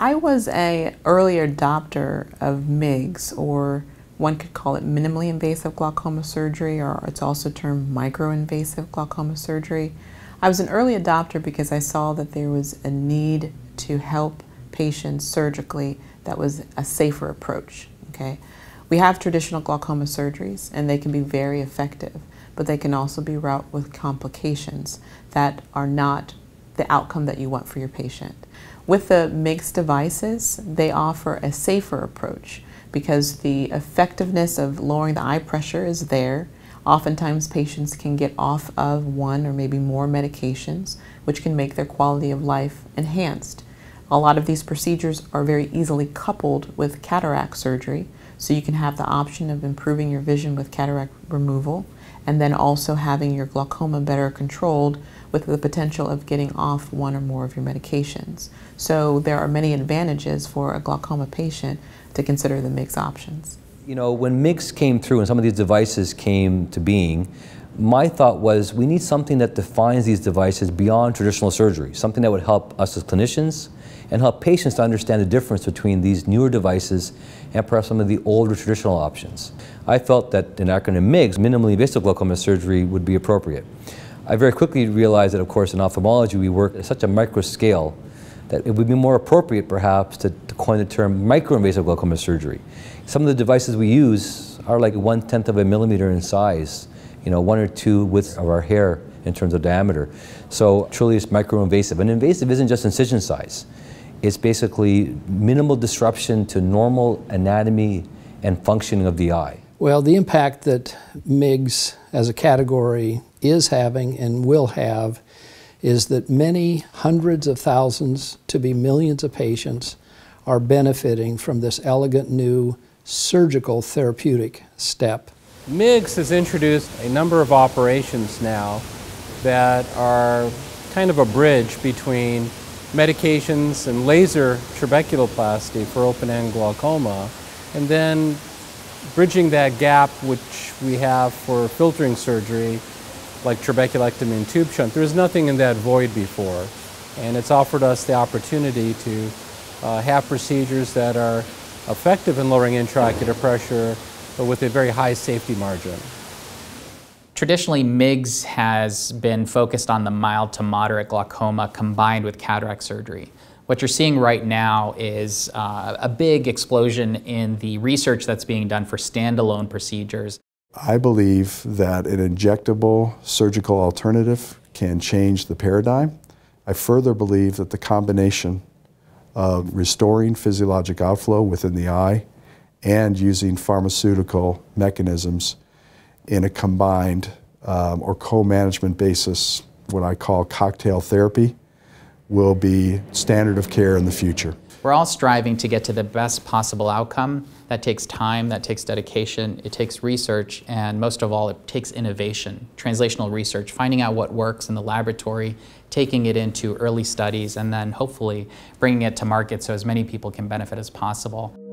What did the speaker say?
I was an early adopter of MIGS, or one could call it minimally invasive glaucoma surgery, or it's also termed micro-invasive glaucoma surgery. I was an early adopter because I saw that there was a need to help patients surgically that was a safer approach. Okay? We have traditional glaucoma surgeries, and they can be very effective, but they can also be wrought with complications that are not the outcome that you want for your patient. With the MIGS devices, they offer a safer approach because the effectiveness of lowering the eye pressure is there. Oftentimes patients can get off of one or maybe more medications, which can make their quality of life enhanced. A lot of these procedures are very easily coupled with cataract surgery, so you can have the option of improving your vision with cataract removal and then also having your glaucoma better controlled with the potential of getting off one or more of your medications. So there are many advantages for a glaucoma patient to consider the MIGS options. You know, when MIGS came through and some of these devices came to being, my thought was we need something that defines these devices beyond traditional surgery, something that would help us as clinicians and help patients to understand the difference between these newer devices and perhaps some of the older traditional options. I felt that an acronym MIGS, minimally invasive glaucoma surgery, would be appropriate. I very quickly realized that, of course, in ophthalmology we work at such a micro scale that it would be more appropriate perhaps to coin the term micro-invasive glaucoma surgery. Some of the devices we use are like 1/10 of a millimeter in size, you know, 1 or 2 widths of our hair in terms of diameter. So truly it's micro-invasive. And invasive isn't just incision size. It's basically minimal disruption to normal anatomy and functioning of the eye. Well, the impact that MIGS as a category is having and will have is that many hundreds of thousands to be millions of patients are benefiting from this elegant new surgical therapeutic step. MIGS has introduced a number of operations now that are kind of a bridge between medications and laser trabeculoplasty for open-angle glaucoma, and then bridging that gap which we have for filtering surgery like trabeculectomy and tube shunt. There was nothing in that void before, and it's offered us the opportunity to have procedures that are effective in lowering intraocular pressure but with a very high safety margin. Traditionally, MIGS has been focused on the mild to moderate glaucoma combined with cataract surgery. What you're seeing right now is a big explosion in the research that's being done for standalone procedures. I believe that an injectable surgical alternative can change the paradigm. I further believe that the combination of restoring physiologic outflow within the eye and using pharmaceutical mechanisms in a combined or co-management basis, what I call cocktail therapy, will be standard of care in the future. We're all striving to get to the best possible outcome. That takes time, that takes dedication, it takes research, and most of all, it takes innovation, translational research, finding out what works in the laboratory, taking it into early studies, and then hopefully bringing it to market so as many people can benefit as possible.